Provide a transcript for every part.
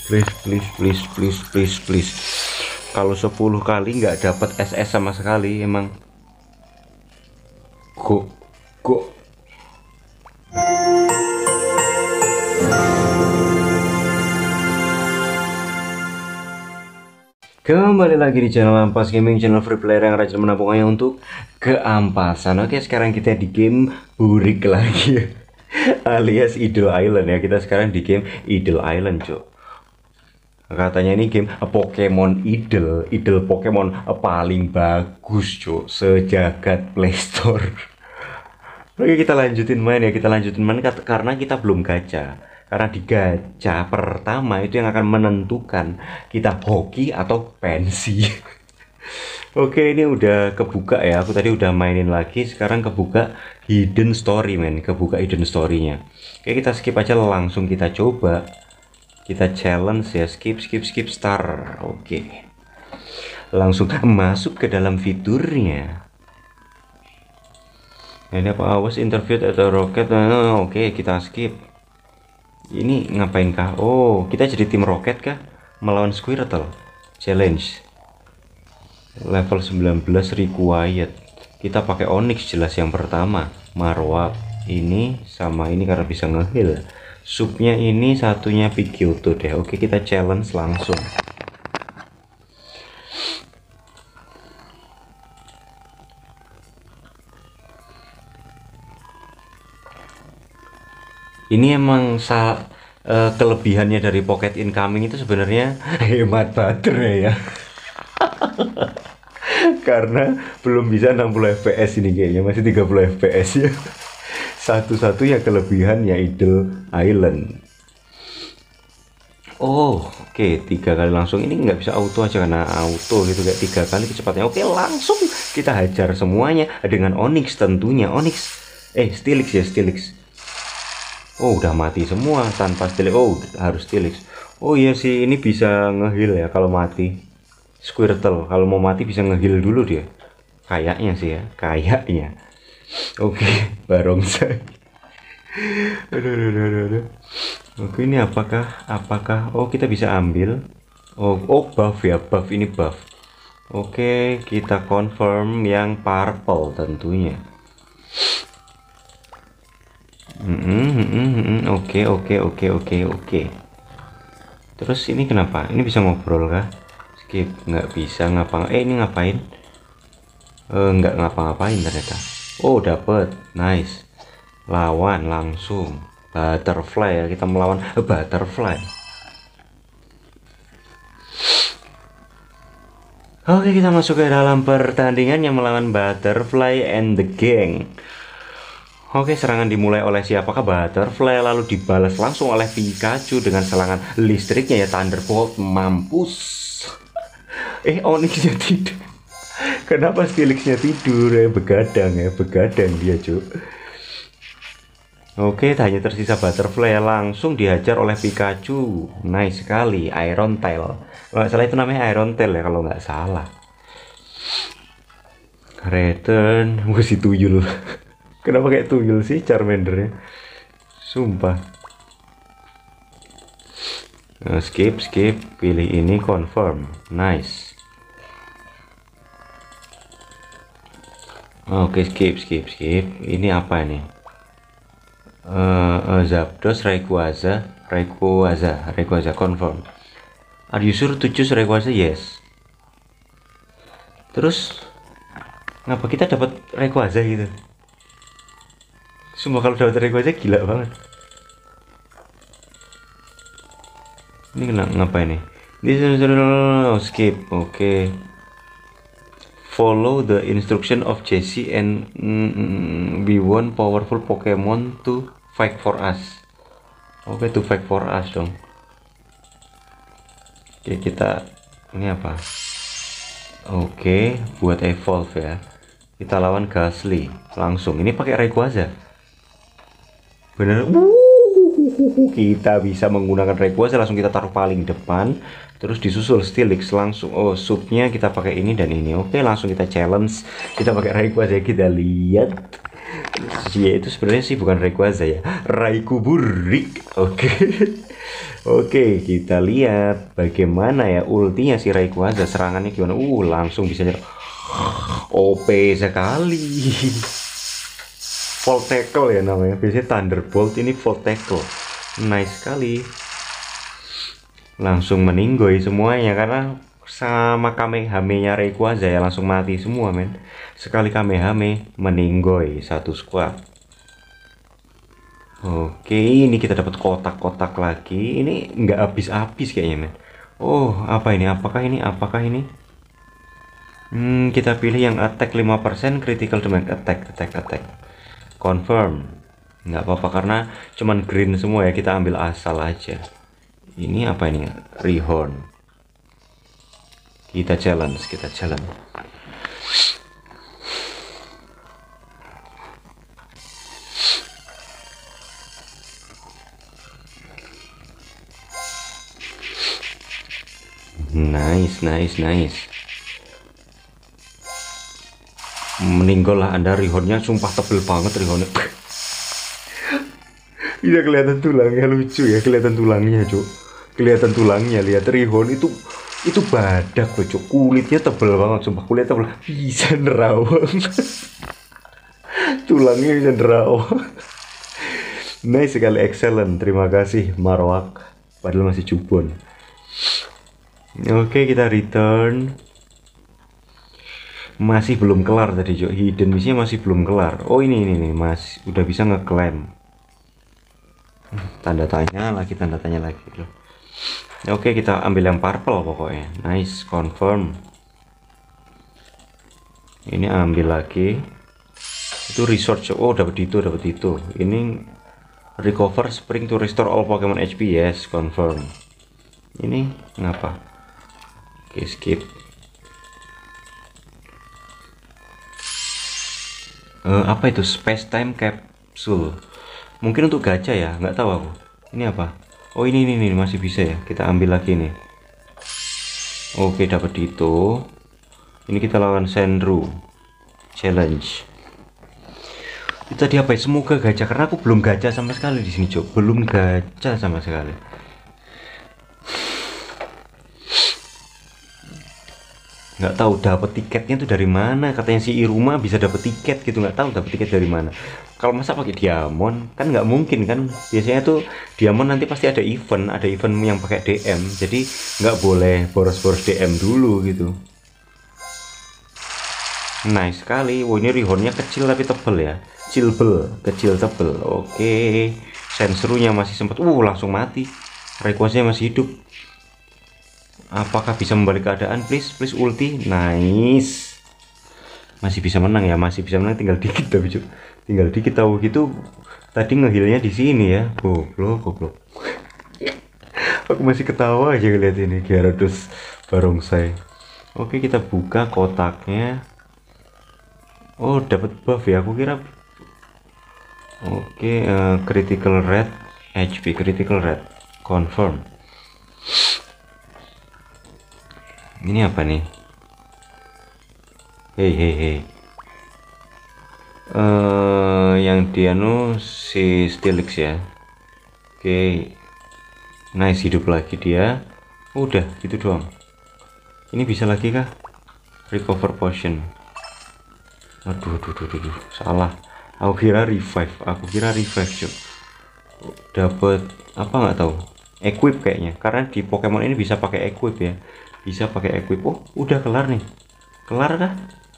Please, please, please, please, please, please. Kalau 10 kali nggak dapat SS sama sekali, emang kok. Kembali lagi di channel Ampas Gaming, channel free player yang rajin menabung uang untuk keampasan. Oke, sekarang kita di game burik lagi alias Idle Island ya. Kita sekarang di game Idle Island, cok. Katanya ini game Pokemon Idle Pokemon paling bagus, cok, sejagat Playstore. Oke, kita lanjutin main ya. Kita lanjutin main karena kita belum gacha. Karena di gacha pertama itu yang akan menentukan kita hoki atau pensi. Oke, ini udah kebuka ya. Aku tadi udah mainin lagi. Sekarang kebuka hidden story, men. Kebuka hidden story-nya. Oke, kita skip aja, langsung kita coba. Kita challenge ya. Skip star. Oke. Langsung masuk ke dalam fiturnya. Ini apa? Awas interview atau roket. Oke, kita skip. Ini ngapain kah? Oh, kita jadi tim roket kah? Melawan Squirtle. Challenge. Level 19 required. Kita pakai Onyx jelas yang pertama. Marwak. Ini sama ini karena bisa nge-heal. Subnya ini satunya Pidgeotto deh. Oke, kita challenge langsung. Ini emang kelebihannya dari Pocket Incoming itu sebenarnya hemat baterai ya. Karena belum bisa 60 fps ini kayaknya, masih 30 fps ya. Satu-satunya kelebihannya Idle Island. Oh, oke, 3 kali langsung. Ini nggak bisa auto aja karena auto gitu, kayak 3 kali kecepatannya. Oke, langsung kita hajar semuanya dengan Onyx tentunya. Onyx, Steelix ya, Steelix. Oh, udah mati semua tanpa Steelix. Oh, harus Steelix. Oh iya sih, ini bisa nge-heal ya kalau mati. Squirtle kalau mau mati bisa nge-heal dulu dia. Kayaknya sih ya, kayaknya. Oke, barongsai. Aduh. Oke, ini apakah? Oh, kita bisa ambil. Oh, buff ya, buff ini buff. Oke, kita confirm yang purple tentunya. Oke. Terus ini kenapa? Ini bisa ngobrol kah? Skip, nggak bisa ini ngapain? Nggak ngapa-ngapain ternyata. Oh, dapet, nice. Lawan langsung butterfly ya, kita melawan butterfly. Oke, kita masuk ke dalam pertandingan yang melawan butterfly and the gang. Oke, serangan dimulai oleh siapakah? Butterfly, lalu dibalas langsung oleh Pikachu dengan serangan listriknya ya, Thunderbolt. Mampus. Onyxnya tidur. Kenapa Steelixnya tidur ya? Begadang dia, cuy. Oke, hanya tersisa Butterfly, langsung dihajar oleh Pikachu. Nice sekali, Iron Tail. Kalau nggak salah itu namanya Iron Tail ya, kalau nggak salah. Return, si tuyul. Kenapa kayak tuyul sih Charmander-nya? Sumpah. Skip, pilih ini, confirm. Nice. Oke, skip. Ini apa nih? Zapdos, Rayquaza, confirm. Are you sure to choose Rayquaza? Yes. Terus ngapa kita dapat Rayquaza gitu? Sumpah kalau dapat Rayquaza gila banget. Ini ngapain nih? Skip. Oke. Follow the instruction of Jessie and we want powerful Pokemon to fight for us. Oke, to fight for us dong. Oke, kita ini apa? Oke, buat evolve ya. Kita lawan Gastly langsung. Ini pakai Rayquaza. Bener. Kita bisa menggunakan Rayquaza, langsung kita taruh paling depan, terus disusul Steelix langsung. Oh, subnya kita pakai ini dan ini. Oke, langsung kita challenge. Kita pakai Rayquaza, kita lihat. Ya, itu sebenarnya sih bukan Rayquaza ya, Raikou Burik. Oke. Oke, kita lihat bagaimana ya ultinya si Rayquaza, serangannya gimana. Langsung bisa nyerang. OP sekali. Volt tackle ya namanya. Biasanya Thunderbolt, ini Volt tackle. Nice sekali. Langsung meninggoy semuanya karena sama Kamehame-nya Rayquaza ya, langsung mati semua men. Sekali Kamehame meninggoy satu squad. Oke, ini kita dapat kotak-kotak lagi. Ini nggak habis-habis kayaknya men. Oh, apa ini? Apakah ini? Apakah ini? Kita pilih yang attack 5%, critical damage, attack. Confirm. Nggak apa-apa karena cuman green semua ya, kita ambil asal aja. Ini apa ini? Rihorn. Kita challenge. Nice. Meninggal lah Anda, rihornya sumpah tebel banget rihornya. Bisa kelihatan tulangnya, lucu ya, kelihatan tulangnya cuk. Kelihatan tulangnya, lihat rihorn itu badak loh cuk. Kulitnya tebel banget, sumpah kulitnya tebel. Bisa nerawang. Tulangnya bisa nerawang. Nice sekali, excellent. Terima kasih Marowak. Padahal masih cubon. Oke, kita return. Masih belum kelar tadi cuk. Hidden misinya masih belum kelar. Oh ini Mas, udah bisa ngeklaim. Tanda tanya lagi loh. Oke, kita ambil yang purple pokoknya. Nice, confirm. Ini ambil lagi. Itu research. Oh, dapat itu. Ini recover spring to restore all Pokemon HP. Yes, confirm. Ini ngapa? Oke, skip. Apa itu? Space time capsule. Mungkin untuk gacha ya, nggak tahu aku. Ini apa? Oh ini masih bisa ya. Kita ambil lagi nih. Oke, dapat itu. Ini kita lawan Sandru. Challenge. Itu tadi apa ya? Semoga gacha karena aku belum gacha sama sekali di sini, Cok. Belum gacha sama sekali. Nggak tahu dapat tiketnya tuh dari mana. Katanya si Iruma bisa dapat tiket gitu, nggak tahu dapat tiket dari mana. Kalau masa pakai diamond kan nggak mungkin kan. Biasanya tuh diamond nanti pasti ada event yang pakai DM, jadi nggak boleh boros-boros DM dulu gitu. Nice sekali. Wow, ini rihornya kecil tapi tebel ya. Kecil tebel. Oke, sensornya masih sempat. Langsung mati. Rayquaza masih hidup. Apakah bisa membalik keadaan? Please ulti. Nice. Masih bisa menang ya, tinggal dikit tapi cuk. Tinggal dikit tahu gitu. Tadi ngehilnya di sini ya. Goblok. Aku masih ketawa aja ngeliat ini Gyarados barongsai. Oke, kita buka kotaknya. Oh, dapat buff ya. Aku kira. Oke, critical red HP, critical red. Confirm. Ini apa nih? Hei. Yang dia si Steelix ya. Oke. Nice, hidup lagi dia. Udah gitu doang. Ini bisa lagi kah? Recover potion. Aduh. Salah. Aku kira revive, cuy. Dapat apa nggak tahu. Equip kayaknya. Karena di Pokemon ini bisa pakai equip ya. Oh, udah kelar nih. Kelar kah?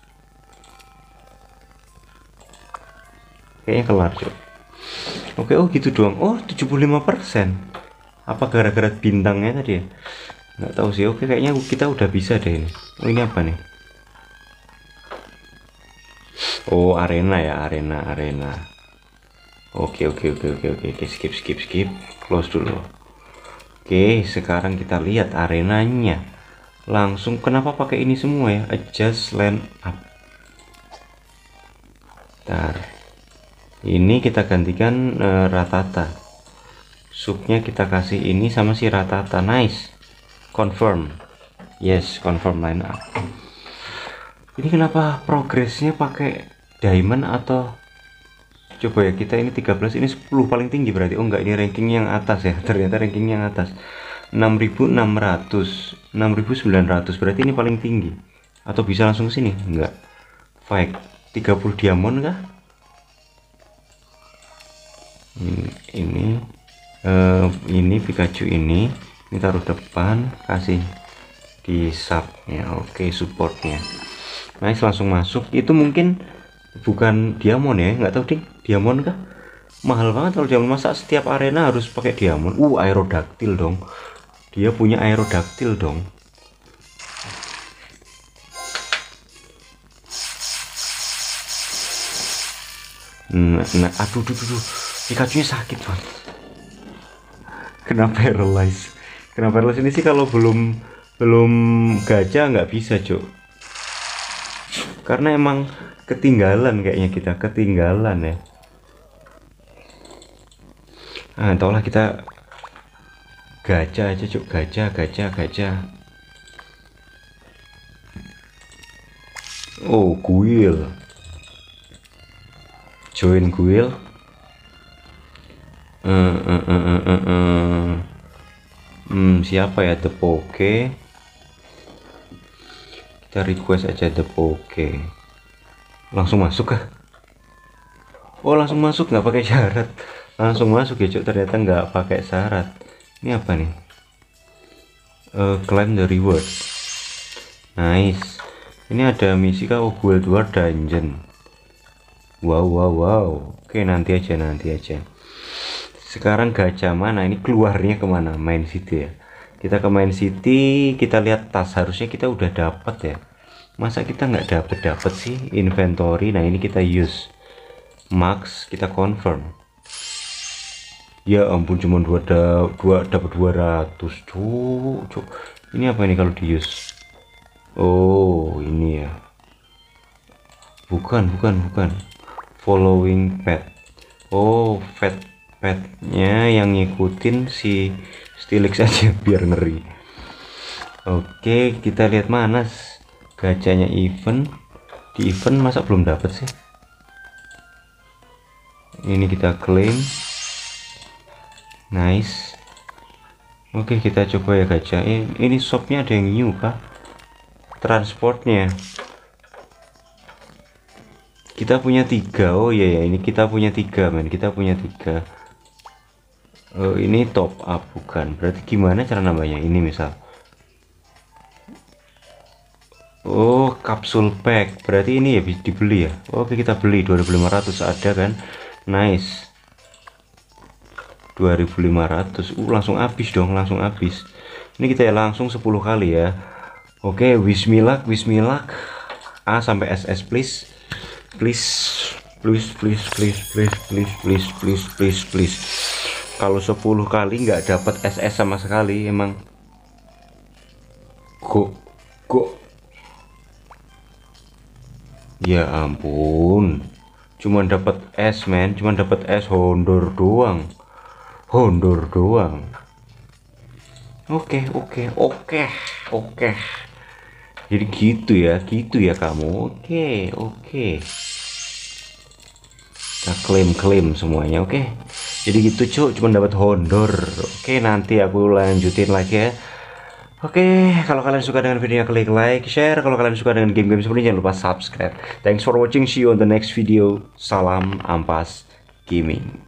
Kayaknya kelar, cuy. Oke, gitu doang. Oh, 75%. Apa gara-gara bintangnya tadi ya? Nggak tahu sih. Oke, kayaknya kita udah bisa deh ini. Oh, ini apa nih? Oh, arena ya, arena. Oke. Skip. Close dulu. Oke, sekarang kita lihat arenanya. Langsung kenapa pakai ini semua ya? Adjust land up. Bentar. Ini kita gantikan Rattata. Subnya kita kasih ini sama si Rattata. Nice. Confirm. Yes, confirm line up. Ini kenapa progresnya pakai diamond atau Coba ya, kita ini 13, ini 10 paling tinggi berarti. Oh enggak, ini ranking yang atas ya. Ternyata ranking yang atas. 6.600, 6.900, berarti ini paling tinggi. Atau bisa langsung ke sini? Enggak. Fake. 30 diamond kah? Ini Pikachu ini taruh depan, kasih di sub ya. Oke, supportnya. Nice, langsung masuk. Itu mungkin bukan diamond ya, nggak tahu ding, diamond kah? Mahal banget kalau diamond, masa setiap arena harus pakai diamond. Aerodactyl dong, dia punya aerodactyl dong. Nah, aduh, Pikachu nya sakit banget. Kenapa paralyze? Kenapa paralyze ini sih kalau belum gajah nggak bisa, Cuk. Karena emang ketinggalan, kayaknya kita ketinggalan ya. Entahlah, kita gajah aja, Cuk. Gajah. Oh, guil. Join guil. Siapa ya? The Poke. Kita request aja The Poke. Langsung masuk kah? Oh, langsung masuk, nggak pakai syarat. Langsung masuk ya, Cuk. Ternyata nggak pakai syarat. Ini apa nih? Claim the reward. Nice. Ini ada misi kah? Oh, Guild War Dungeon. Wow. Oke, nanti aja. Sekarang gajah mana? Ini keluarnya kemana? Main City ya. Kita ke Main City, kita lihat tas. Harusnya kita udah dapat ya. Masa kita nggak dapet sih? Inventory. Nah, ini kita use max, kita confirm. Ya ampun, cuma dapat 200. Cuk. Ini apa ini kalau di use? Oh, ini ya. Bukan. Following pet. Oh, petnya yang ngikutin si Steelix aja biar ngeri. Oke, kita lihat mana gajahnya event. Di event masa belum dapat sih? Ini kita claim. Nice. Oke, kita coba ya gajah. Ini shopnya ada yang new kah? Transportnya kita punya 3. Oh iya ya, ini kita punya 3 men. Kita punya 3. Oh, ini top up bukan? Berarti gimana cara nambahnya? Ini misal. Oh, kapsul pack. Berarti ini ya bisa dibeli ya. Oke, kita beli 2.500 ada kan? Nice. 2.500. Langsung habis dong, langsung habis. Ini kita ya langsung 10 kali ya. Oke, wish me luck. A sampai SS please. Please. Kalau 10 kali nggak dapat SS sama sekali, emang kok ya ampun, cuman dapat S men, cuman dapat S Hondor doang. Oke. Jadi gitu ya kamu. Oke. Kita klaim semuanya. Oke. Jadi gitu, Cuk, cuma dapat Hondor. Oke, nanti aku lanjutin lagi ya. Oke, kalau kalian suka dengan videonya klik like, share. Kalau kalian suka dengan game-game seperti ini jangan lupa subscribe. Thanks for watching. See you on the next video. Salam Ampas Gaming.